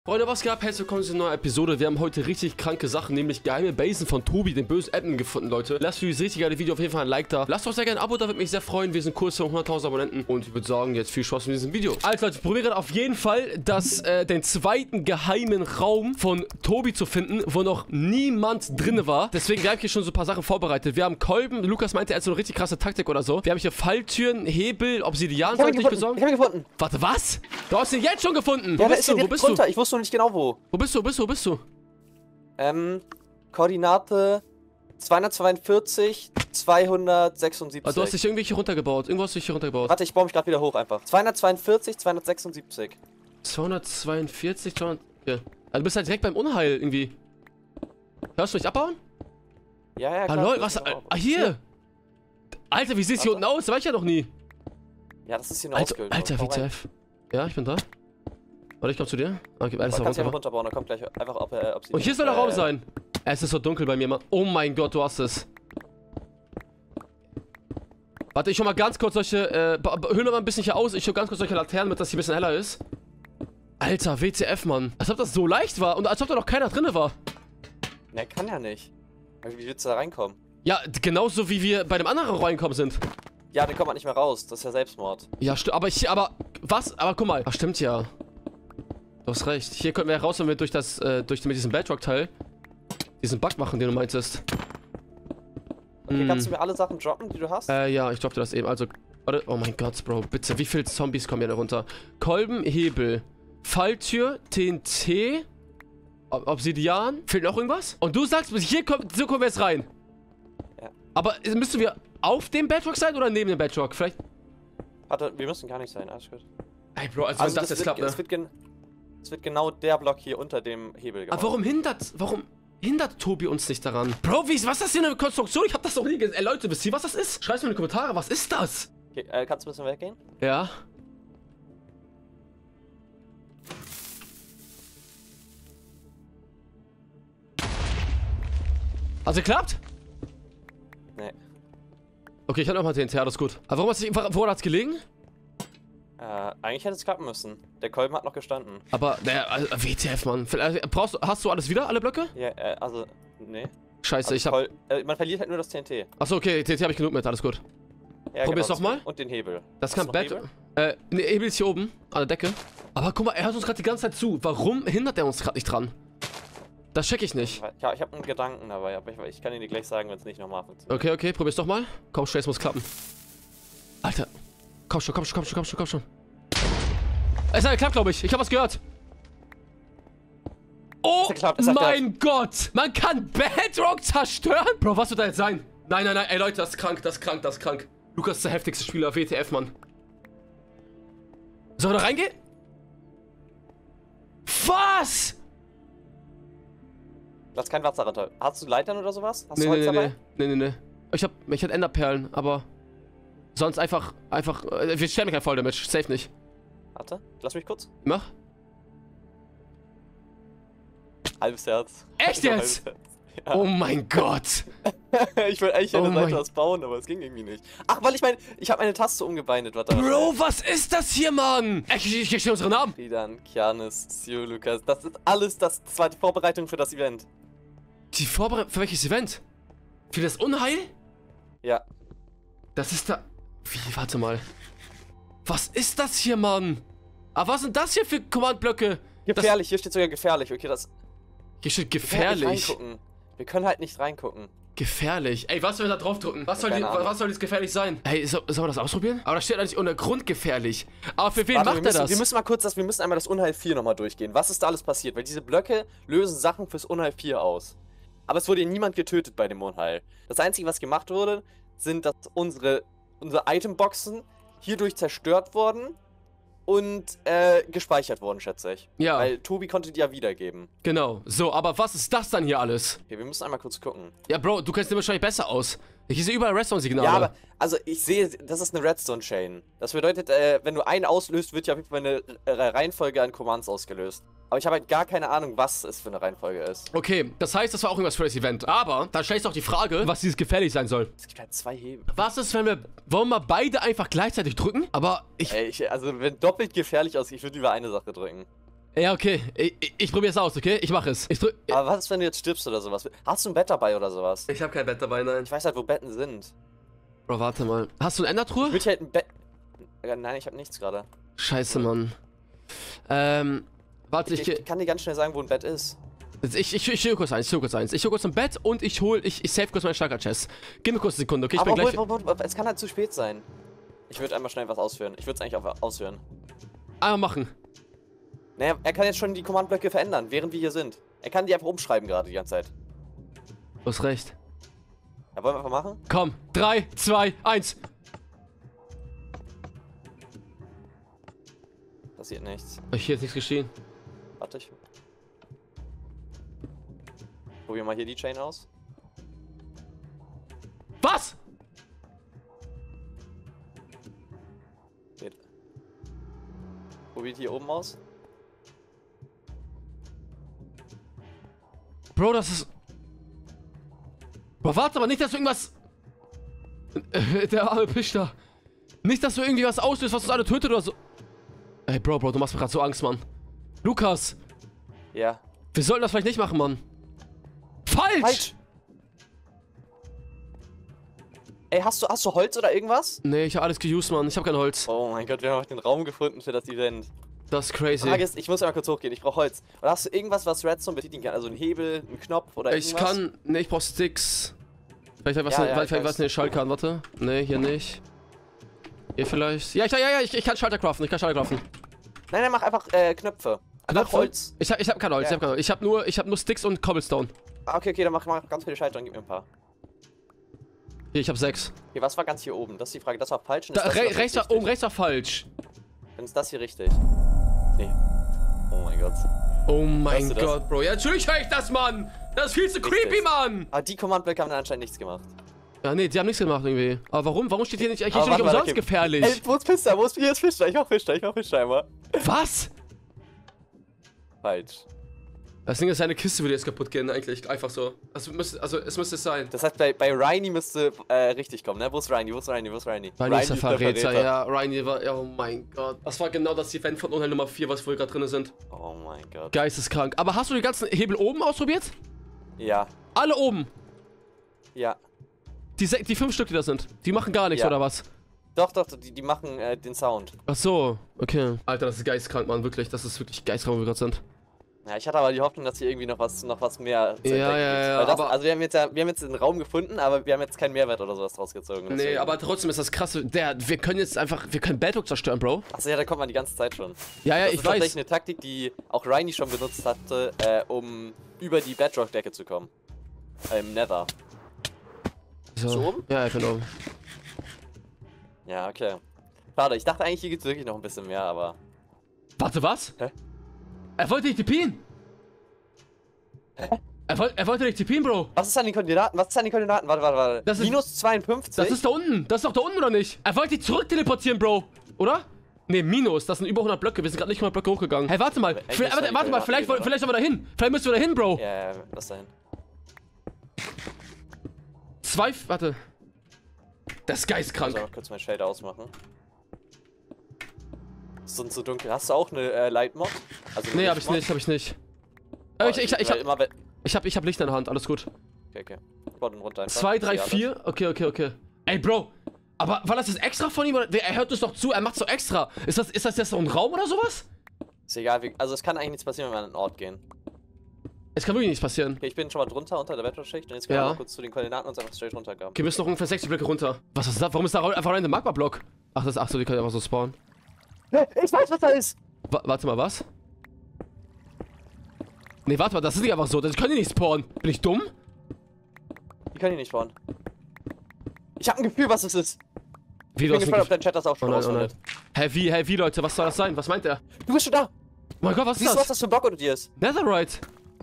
Freunde, was geht ab? Herzlich willkommen zu einer neuen Episode. Wir haben heute richtig kranke Sachen, nämlich geheime Basen von Tobi, den bösen Admin, gefunden, Leute. Lasst für dieses richtig geile Video auf jeden Fall ein Like da. Lasst auch sehr gerne ein Abo, da würde mich sehr freuen. Wir sind kurz vor 100.000 Abonnenten und ich würde sagen, jetzt viel Spaß mit diesem Video. Also Leute, ich probiere auf jeden Fall, den zweiten geheimen Raum von Tobi zu finden, wo noch niemand drin war. Deswegen habe ich hier schon so ein paar Sachen vorbereitet. Wir haben Kolben, Lukas meinte, er hat so eine richtig krasse Taktik oder so. Wir haben hier Falltüren, Hebel, Obsidian, soll ich nicht besorgen? Ich habe ihn gefunden. Warte, was? Du hast ihn jetzt schon gefunden? Ja, Wo bist du? Wo bist du? Ich wusste noch nicht genau wo. Wo bist du? Koordinate 242, 276. Also du hast dich irgendwie hier runtergebaut. Irgendwo hast du dich hier runtergebaut. Warte, ich baue mich gerade wieder hoch einfach. 242, 276. 242, 200... Ja. Also du bist halt direkt beim Unheil irgendwie. Hörst du mich abbauen? Ja, klar. Hallo, was? Ah, hier! Alter, wie sieht es hier unten aus? Das weiß ich ja noch nie. Ja, das ist hier eine Ausbildung. Alter, WTF. Ja, ich bin da. Warte, ich komm zu dir. Okay, alles kannst du runterbauen, dann kommt gleich einfach ob sie. Und hier soll der Raum sein. Es ist so dunkel bei mir, Mann. Oh mein Gott, du hast es. Warte, ich schau mal ganz kurz solche, hülle mal ein bisschen hier aus. Ich schau ganz kurz solche Laternen, damit das hier ein bisschen heller ist. Alter, WTF, Mann. Als ob das so leicht war und als ob da noch keiner drin war. Ne, kann ja nicht. Wie willst du da reinkommen? Ja, genauso wie wir bei dem anderen reinkommen sind. Ja, dann kommt man nicht mehr raus. Das ist ja Selbstmord. Ja, stimmt. Aber was? Aber guck mal. Ach, stimmt ja. Du hast recht. Hier könnten wir raus, wenn wir durch diesen Bedrock-Teil diesen Bug machen, den du meintest. Okay, kannst du mir alle Sachen droppen, die du hast? Ja, ich droppe dir das eben. Also, warte. Oh mein Gott, Bro. Bitte, wie viele Zombies kommen hier da runter? Kolben, Hebel, Falltür, TNT, Obsidian. Fehlt noch irgendwas? Und du sagst, so kommen wir jetzt rein. Ja. Aber müssen wir auf dem Bedrock sein oder neben dem Bedrock? Vielleicht... Warte, wir müssen gar nicht sein. Alles gut. Ey, Bro, also wenn das jetzt klappt, ne? Es wird genau der Block hier unter dem Hebel gemacht. Aber warum hindert Tobi uns nicht daran? Bro, was ist das hier eine Konstruktion? Ich hab das doch nie gesehen. Ey, Leute, wisst ihr, was das ist? Schreibt mir in die Kommentare, was ist das? Okay, kannst du ein bisschen weggehen? Ja. Also geklappt? Nee. Okay, ich hab nochmal TNT, alles gut. Aber woran hat's gelegen? Eigentlich hätte es klappen müssen. Der Kolben hat noch gestanden. Aber, naja, WTF, Mann. Hast du alles wieder, alle Blöcke? Ja, also, nee. Scheiße, also man verliert halt nur das TNT. Achso, okay, TNT habe ich genug mit, alles gut. Ja, probier's genau, nochmal. Und den Hebel. Das kann Bett. Ne, Hebel ist hier oben, an der Decke. Aber guck mal, er hört uns gerade die ganze Zeit zu. Warum hindert er uns gerade nicht dran? Das check ich nicht. Ja, ich habe einen Gedanken dabei, aber ich kann ihn dir gleich sagen, wenn es nicht nochmal funktioniert. Okay, probier's doch mal. Komm, Strace muss klappen. Alter. Komm schon. Es hat geklappt, glaube ich. Ich habe was gehört. Oh mein Gott. Man kann Bedrock zerstören? Bro, was wird da jetzt sein? Nein. Ey, Leute, das ist krank. Lukas ist der heftigste Spieler, WTF, Mann. Sollen wir da reingehen? Was? Lass kein Wasser runter. Hast du Leitern oder sowas? Hast du Holz dabei? Nee. Ich hätte Enderperlen, aber sonst einfach, wir stellen kein Voll Damage, safe nicht. Warte, lass mich kurz. Mach. Halbes Herz. Echt jetzt? Ja. Oh mein Gott. Ich wollte eigentlich eine Seite was bauen, aber es ging irgendwie nicht. Ach, weil ich habe meine Taste umgebindet. Warte. Bro, was ist das hier, Mann? Ich stehe unsere Namen. Ridan, Kianis, Sio, Lukas. Das ist alles, das war die Vorbereitung für das Event. Die Vorbereitung für welches Event? Für das Unheil? Ja. Das ist da... Wie, warte mal. Was ist das hier, Mann? Aber was sind das hier für Command-Blöcke? Gefährlich, hier steht sogar gefährlich, okay, das... Hier steht gefährlich. Wir können halt nicht reingucken. Gefährlich. Ey, was soll da draufdrücken? Was soll jetzt gefährlich sein? Ey, sollen wir das ausprobieren? Aber da steht eigentlich unter Grund gefährlich. Aber für wen macht er das? Wir müssen einmal das Unheil 4 nochmal durchgehen. Was ist da alles passiert? Weil diese Blöcke lösen Sachen fürs Unheil 4 aus. Aber es wurde niemand getötet bei dem Unheil. Das Einzige, was gemacht wurde, sind, dass unsere Itemboxen hierdurch zerstört wurden und gespeichert wurden, schätze ich. Ja. Weil Tobi konnte die ja wiedergeben. Genau. So, aber was ist das dann hier alles? Okay, wir müssen einmal kurz gucken. Ja, Bro, du kennst dir wahrscheinlich besser aus. Ich sehe überall Redstone-Signale. Ja, aber, also ich sehe, das ist eine Redstone-Chain. Das bedeutet, wenn du einen auslöst, wird ja auf jeden Fall eine Reihenfolge an Commands ausgelöst. Aber ich habe halt gar keine Ahnung, was es für eine Reihenfolge ist. Okay, das heißt, das war auch irgendwas für das Event. Aber da stellt sich doch die Frage, was dieses gefährlich sein soll. Es gibt halt 2 Hebel. Was ist, wenn wollen wir beide einfach gleichzeitig drücken? Aber also wenn doppelt gefährlich aussieht, ich würde lieber eine Sache drücken. Ja, okay. Ich probiere es aus, okay? Ich mache es. Aber was ist, wenn du jetzt stirbst oder sowas? Hast du ein Bett dabei oder sowas? Ich habe kein Bett dabei, nein. Ich weiß halt, wo Betten sind. Bro, warte mal. Hast du eine Endertruhe? Ich würde halt ein Bett... Nein, ich habe nichts gerade. Scheiße, Mann. Warte, Ich kann dir ganz schnell sagen, wo ein Bett ist. Ich hole kurz eins, Ich hole kurz ein Bett und ich save kurz meinen Starker-Chest. Gib mir kurz eine Sekunde, okay? Ich bin gleich... Es kann halt zu spät sein. Ich würde einmal schnell was ausführen. Ich würde es eigentlich auch ausführen. Einmal machen. Naja, er kann jetzt schon die Command-Blöcke verändern, während wir hier sind. Er kann die einfach umschreiben gerade die ganze Zeit. Du hast recht. Ja, wollen wir einfach machen? Komm, 3, 2, 1. Passiert nichts. Hier ist nichts geschehen. Warte, ich... Probier mal hier die Chain aus. Was? Geht. Probiert hier oben aus. Bro, das ist... Bro, warte mal, nicht, dass du irgendwas... Der arme Pischter. Nicht, dass du irgendwie was auslöst, was uns alle tötet oder so. Ey, Bro, du machst mir gerade so Angst, Mann. Lukas. Ja. Wir sollten das vielleicht nicht machen, Mann. Falsch! Ey, hast du Holz oder irgendwas? Nee, ich habe alles geused, Mann. Ich habe kein Holz. Oh mein Gott, wir haben den Raum gefunden für das Event. Das ist crazy. Die Frage ist, ich muss einmal kurz hochgehen, ich brauche Holz. Oder hast du irgendwas, was Redstone betätigen kann? Also ein Hebel, ein Knopf oder irgendwas? Nee, ich brauch Sticks. Vielleicht was eine Schaltkarte, warte. Nee, hier nicht. Hier vielleicht. Ja, ich kann Schalter craften, Nein, mach einfach Knöpfe. Einfach Holz. Ich hab kein Holz, Ich hab nur Sticks und Cobblestone. Ah, okay, dann mach ganz viele Schalter und gib mir ein paar. Hier, ich hab 6. Okay, was war ganz hier oben? Das ist die Frage, das war falsch. Rechts war falsch. Dann ist das hier richtig. Nee. Oh mein Gott. Oh mein Gott, Bro. Ja, natürlich höre ich das, Mann. Das ist viel zu creepy, Mann. Aber die Command-Blöcke haben dann anscheinend nichts gemacht. Ja, nee, die haben nichts gemacht irgendwie. Aber warum? Warum steht hier nicht... Hier steht nicht umsonst gefährlich. Ey, wo ist Pista? Hier ist Fischer. Ich mach Fischer einmal. Was? Falsch. Das Ding ist, seine Kiste würde jetzt kaputt gehen, eigentlich. Einfach so. Es müsste es sein. Das heißt, bei Rhynie müsste richtig kommen, ne? Wo ist Rhynie? Rhynie ist der Verräter, ja. Rhynie war... Oh mein Gott. Das war genau das Event von Unheil Nummer 4, was wohl gerade drin sind. Oh mein Gott. Geisteskrank. Aber hast du die ganzen Hebel oben ausprobiert? Ja. Alle oben? Ja. Die 5 Stück, die da sind, die machen gar nichts, oder was? Doch, die machen den Sound. Ach so, okay. Alter, das ist geistkrank, Mann, wirklich. Das ist wirklich geistkrank, wo wir gerade sind. Ja, ich hatte aber die Hoffnung, dass hier irgendwie noch was mehr zu entdecken gibt. Das, also wir haben jetzt den Raum gefunden, aber wir haben jetzt keinen Mehrwert oder sowas draus gezogen. Nee, deswegen. Aber trotzdem ist das krass. Wir können Bedrock zerstören, Bro. Achso, ja, da kommt man die ganze Zeit schon. Ja, ich weiß. Das ist tatsächlich eine Taktik, die auch Rhynie schon benutzt hatte, um über die Bedrock-Decke zu kommen. Im Nether. So. Bist du oben? Ja, ich bin oben. Ja, okay. Schade, ich dachte eigentlich, hier gibt es wirklich noch ein bisschen mehr, aber... Warte, was? Hä? Er wollte dich TPen! Hä? Er wollte dich TPen, Bro! Was ist an den Koordinaten? Warte. Das ist minus 52? Das ist da unten! Das ist doch da unten, oder nicht? Er wollte dich zurück teleportieren, Bro! Oder? Ne, minus. Das sind über 100 Blöcke. Wir sind gerade nicht 100 Blöcke hochgegangen. Hey, warte mal. Warte mal, vielleicht sollen wir da hin. Vielleicht müssen wir da hin, Bro. Ja, lass da hin. Warte. Das ist geistkrank. Ich muss mal kurz meinen Shader ausmachen. Ist sonst so dunkel. Hast du auch eine Light-Mod? Also nee, hab ich nicht. Ich hab Licht in der Hand, alles gut. Okay. Ich baue den runter einfach. 2, 3, 4. Okay. Ey, Bro. Aber war das jetzt extra von ihm? Er hört uns doch zu, er macht's doch extra. Ist das jetzt so ein Raum oder sowas? Ist egal, also es kann eigentlich nichts passieren, wenn wir an einen Ort gehen. Es kann wirklich nichts passieren. Okay, ich bin schon mal drunter, unter der Bedrock-Schicht und jetzt können wir mal kurz zu den Koordinaten und einfach straight runtergehen. Okay, wir müssen noch ungefähr 60 Blöcke runter. Was ist das? Warum ist da einfach ein Magma-Block? Ach so, die können einfach so spawnen. Ich weiß, was da ist! Warte mal, was? Nee, warte mal, das ist nicht einfach so. Das können die nicht spawnen. Bin ich dumm? Die können die nicht spawnen. Ich hab ein Gefühl, was es ist. Wie, ich bin gespannt, ob dein Chat das auch schon rausfindet. Hä, wie, Leute? Was soll das sein? Was meint er? Du bist schon da! Oh mein Gott, was ist das? Siehst du, was das für ein Block unter dir ist? Netherite.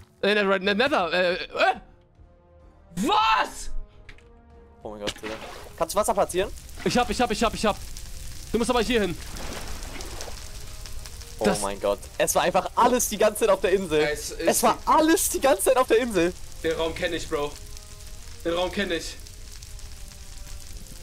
Was? Oh mein Gott, Digga. Kannst du Wasser platzieren? Ich hab. Du musst aber hier hin. Oh mein Gott. Es war einfach alles die ganze Zeit auf der Insel. Es war alles die ganze Zeit auf der Insel. Den Raum kenne ich, Bro. Den Raum kenne ich.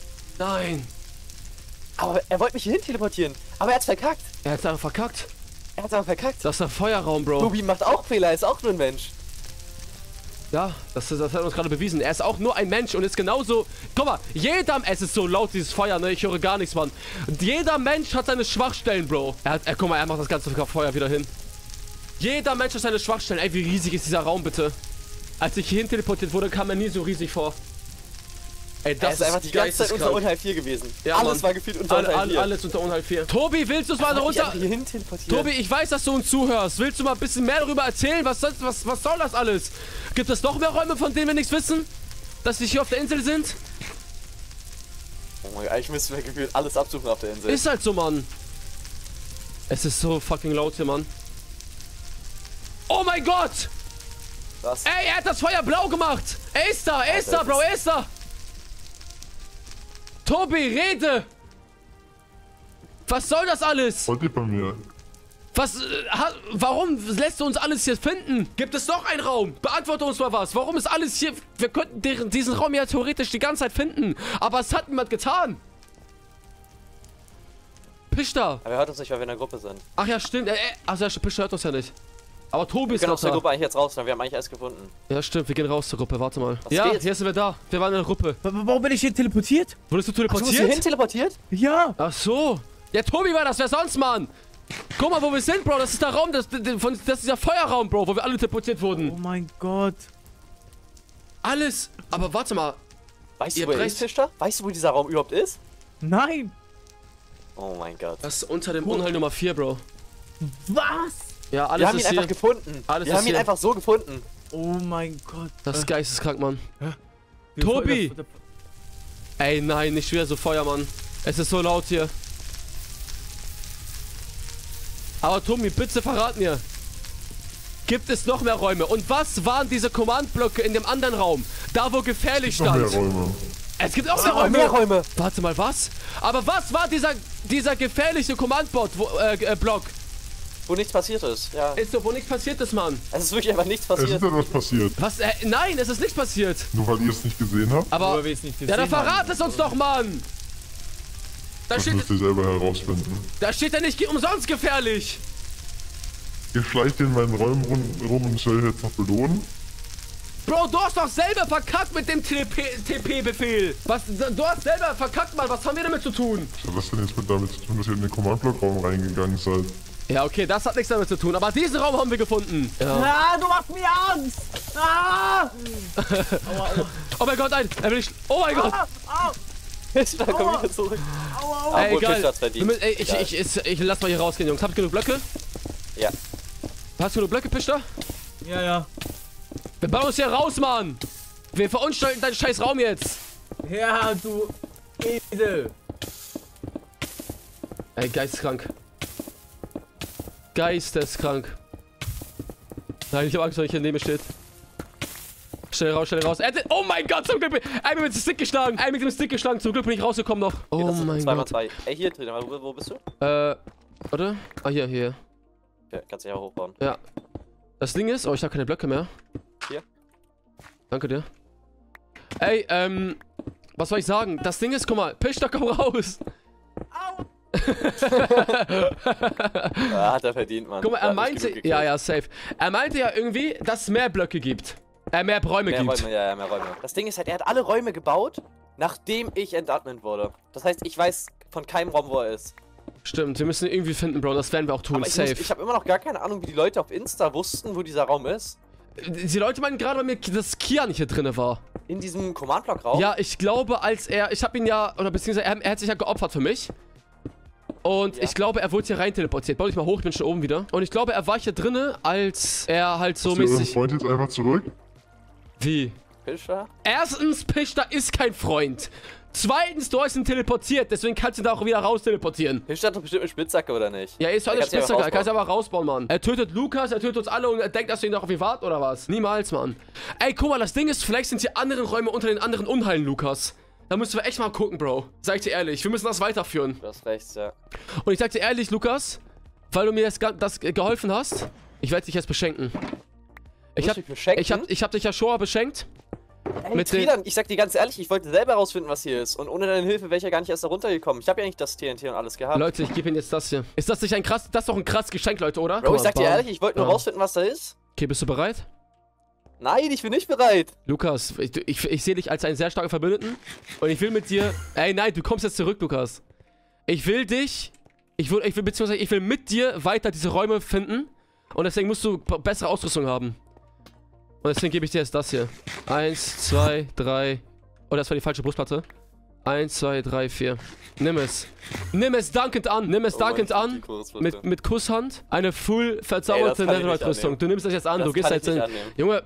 Nein. Aber er wollte mich hierhin teleportieren. Aber er hat's verkackt. Er hat's einfach verkackt. Er hat aber verkackt. Das ist der Feuerraum, Bro. Tobi macht auch Fehler, er ist auch nur ein Mensch. Ja, das hat uns gerade bewiesen. Er ist auch nur ein Mensch und ist genauso... Guck mal, es ist so laut, dieses Feuer, ne? Ich höre gar nichts, Mann. Jeder Mensch hat seine Schwachstellen, Bro. Guck mal, er macht das ganze Feuer wieder hin. Jeder Mensch hat seine Schwachstellen. Ey, wie riesig ist dieser Raum, bitte? Als ich hierhin teleportiert wurde, kam er nie so riesig vor. Ey, das ist einfach die ganze Zeit unter Unheil 4 gewesen. Ja, alles Mann. war gefühlt unter Unheil 4. Alles unter Unheil 4. Tobi, willst du es mal runter... Tobi, ich weiß, dass du uns zuhörst. Willst du mal ein bisschen mehr darüber erzählen? Was soll das alles? Gibt es noch mehr Räume, von denen wir nichts wissen? Dass sie hier auf der Insel sind? Oh mein Gott, eigentlich müssen wir gefühlt alles absuchen auf der Insel. Ist halt so, Mann. Es ist so fucking laut hier, Mann. Oh mein Gott! Was? Ey, er hat das Feuer blau gemacht! Er ist da, Bro, er ist da! Tobi, rede! Was soll das alles? Wollt ihr bei mir? Warum lässt du uns alles hier finden? Gibt es noch einen Raum? Beantworte uns mal was. Warum ist alles hier... Wir könnten diesen Raum ja theoretisch die ganze Zeit finden. Aber es hat niemand getan. Pishta. Aber er hört uns nicht, weil wir in der Gruppe sind. Ach ja, stimmt. Also Pishta hört uns ja nicht. Aber Tobi ist wir können noch aus der da. Gruppe eigentlich jetzt raus, weil wir haben eigentlich alles gefunden. Ja, stimmt. Wir gehen raus zur Gruppe. Warte mal. Was Ja, geht? hier sind wir da. Wir waren in der Gruppe. Warum bin ich hier teleportiert? Wurdest du Ach, du bist teleportiert? hierhin teleportiert? Ja. Ach so. Ja, Tobi war das. Wer sonst, Mann? Guck mal, wo wir sind, Bro. Das ist der Raum, das ist dieser Feuerraum, Bro, wo wir alle teleportiert wurden. Oh mein Gott. Alles. Aber warte mal. Weißt Ihr du, wo er brecht- ist, Fischer? Weißt du, wo dieser Raum überhaupt ist? Nein. Oh mein Gott. Das ist unter dem Unheil Nummer 4, Bro. Was? Ja, Wir alles haben ihn ist einfach hier. gefunden. Alles Wir ist haben ihn hier. einfach so gefunden. Oh mein Gott. Das ist geisteskrank, Mann. Wir- Tobi! Ey, nein, nicht wieder so Feuer, Mann. Es ist so laut hier. Aber Tobi, bitte verrat mir. Gibt es noch mehr Räume? Und was waren diese Command-Blöcke in dem anderen Raum? Da, wo gefährlich Noch mehr stand. Räume. Es gibt auch Es mehr gibt noch Räume. mehr Räume. Warte mal, was? Aber was war dieser gefährliche Command-Block? Wo nichts passiert ist. Ja. Ist so, wo nichts passiert ist, Mann. Es ist wirklich einfach nichts Es passiert. ist etwas passiert. Was? Nein, es ist nichts passiert. Nur weil ihr es nicht gesehen habt, Aber, Weil wir es nicht ja, dann gesehen haben. verrat es uns doch, Mann. Da das steht, müsst ihr selber herausfinden. da steht ja nicht umsonst gefährlich. Ihr schleicht in meinen Räumen rum und ich soll euch jetzt noch belohnen. Bro, du hast doch selber verkackt mit dem TP-Befehl. Du hast selber verkackt, Mann. Was haben wir damit zu tun? Was hat das denn jetzt damit zu tun, dass ihr in den Command-Block-Raum reingegangen seid? Ja, okay, das hat nichts damit zu tun. Aber diesen Raum haben wir gefunden. Ja. Ah, du machst mir Angst. Ah. Aua, aua, Oh mein Gott, nein. Er will nicht... Oh mein Gott. au, Fischer, komm wieder zurück. aua, aua. Ey, Obwohl, egal. Fischer hat's verdient. Ey, Egal. ich lass mal hier rausgehen, Jungs. Habt ihr genug Blöcke? Ja. Hast du genug Blöcke, Pischter? Ja, ja. Wir bauen uns hier raus, Mann. Wir verunstalten deinen scheiß Raum jetzt. Ja, du Esel. Ey, geisteskrank. Geisteskrank. Nein, ich hab Angst, wenn ich hier neben mir steht. Schnell raus, schnell raus. Oh mein Gott, zum Glück bin ich mit dem Stick geschlagen. Mit dem Stick geschlagen. Zum Glück bin ich rausgekommen noch. Oh Das sind mein 2x2. Gott. Ey, hier drin. Wo bist du? Oder? Ah, hier. Ja, kannst du ja hochbauen. Ja. Das Ding ist... Oh, ich habe keine Blöcke mehr. Hier. Danke dir. Ey, was soll ich sagen? Das Ding ist, guck mal. Pischter, komm raus. Au. Ja, hat er verdient, Mann. Guck mal, Der er hat nicht meinte... genug Ja, gekillt. ja, safe. Er meinte ja irgendwie, dass es mehr Blöcke gibt. Mehr Räume Mehr gibt. Räume, ja, mehr Räume. Das Ding ist halt, er hat alle Räume gebaut, nachdem ich entadmin wurde. Das heißt, ich weiß von keinem Raum, wo er ist. Stimmt, wir müssen ihn irgendwie finden, Bro. Das werden wir auch tun. Aber Safe. ich habe immer noch gar keine Ahnung, wie die Leute auf Insta wussten, wo dieser Raum ist. Die Leute meinen gerade bei mir, dass Kian hier drinne war. In diesem Command-Block-Raum. Ja, ich glaube, ich habe ihn ja, oder beziehungsweise er hat sich ja geopfert für mich. Und Ja. ich glaube, er wurde hier rein teleportiert. Bau dich mal hoch, ich bin schon oben wieder. Und ich glaube, er war hier drinne, als er halt so Lasst ihr euren mäßig... Freund jetzt einfach zurück? Wie? Fischer? Erstens, Pischter ist kein Freund. Zweitens, du hast ihn teleportiert, deswegen kannst du ihn da auch wieder raus teleportieren. Fischer hat doch bestimmt eine Spitzhacke, oder nicht? Ja, ist doch Der eine kann's ja Spitzhacke, einfach kannst du aber rausbauen, Mann. Er tötet Lukas, er tötet uns alle und er denkt, dass wir ihn noch auf ihn warten, oder was? Niemals, Mann. Ey, guck mal, das Ding ist, vielleicht sind hier andere Räume unter den anderen Unheilen, Lukas. Da müssen wir echt mal gucken, Bro. Sag ich dir ehrlich, wir müssen das weiterführen. Du hast recht, ja. Und ich sag dir ehrlich, Lukas, weil du mir das geholfen hast, ich werde dich jetzt beschenken. Ich hab dich ja schon mal beschenkt. Ey, Mit den... Tridan, ich sag dir ganz ehrlich, ich wollte selber rausfinden, was hier ist. Und ohne deine Hilfe wäre ich ja gar nicht erst da runtergekommen. Ich habe ja nicht das TNT und alles gehabt. Leute, ich gebe Ihnen jetzt das hier. Ist das nicht ein krass... Das ist doch ein krasses Geschenk, Leute, oder? Bro, ich sag dir Bam. ehrlich, ich wollte nur Ja. rausfinden, was da ist. Okay, bist du bereit? Nein, ich bin nicht bereit. Lukas, ich sehe dich als einen sehr starken Verbündeten. Und ich will mit dir... Ey, nein, du kommst jetzt zurück, Lukas. Ich will dich... Ich will mit dir weiter diese Räume finden. Und deswegen musst du bessere Ausrüstung haben. Und deswegen gebe ich dir jetzt das hier. 1, 2, 3... Oh, das war die falsche Brustplatte. 1, 2, 3, 4. Nimm es. Nimm es dankend an. Nimm es dankend an. Mit Kusshand. Eine full verzauberte Netherite-Rüstung. Du nimmst das jetzt an. Du gehst jetzt in... Junge...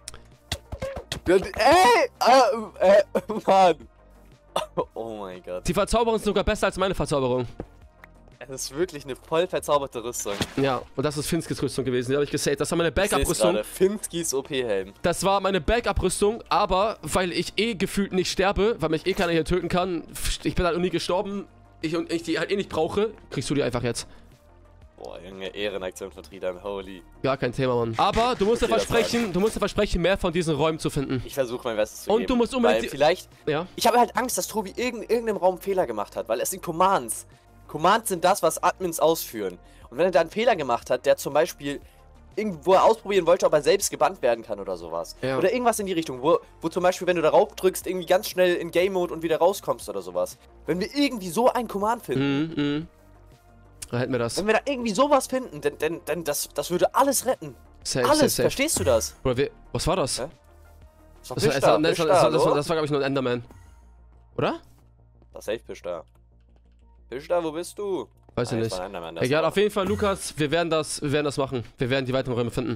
Ey! Mann! Oh mein Gott. Die Verzauberung ist sogar besser als meine Verzauberung. Es ist wirklich eine voll verzauberte Rüstung. Ja, und das ist Finskys Rüstung gewesen. Die habe ich gesaved. Das war meine Ich seh's Backup-Rüstung. gerade. Finskys OP-Helm. Das war meine Backup-Rüstung, aber weil ich gefühlt nicht sterbe, weil mich keiner hier töten kann, ich bin halt noch nie gestorben, und ich die halt nicht brauche, kriegst du die einfach jetzt. Boah, Junge, Ehrenaktion von Tridan, holy. Gar kein Thema, Mann. Aber du musst Okay, dir versprechen, mehr von diesen Räumen zu finden. Ich versuche mein Bestes zu Und geben. du musst Weil unbedingt... vielleicht... Ja. Ich habe halt Angst, dass Tobi in irgendeinem Raum Fehler gemacht hat, weil es sind Commands. Commands sind das, was Admins ausführen. Und wenn er da einen Fehler gemacht hat, der zum Beispiel irgendwo ausprobieren wollte, ob er selbst gebannt werden kann oder sowas. Ja. Oder irgendwas in die Richtung, wo zum Beispiel, wenn du darauf drückst, irgendwie ganz schnell in Game-Mode und wieder rauskommst oder sowas. Wenn wir irgendwie so ein Command finden, Da hätten wir das. wenn wir da irgendwie sowas finden, dann das würde alles retten. Safe, Alles, safe. verstehst du das? Bruder, was war das? Hä? Das war Das war glaube ich, nur ein Enderman. Oder? Das safe Pishta. Pishta, wo bist du? Weiß ich Nein, nicht. das war ein Enderman, das Egal, war- auf jeden Fall, Lukas, wir werden das machen. Wir werden die weiteren Räume finden.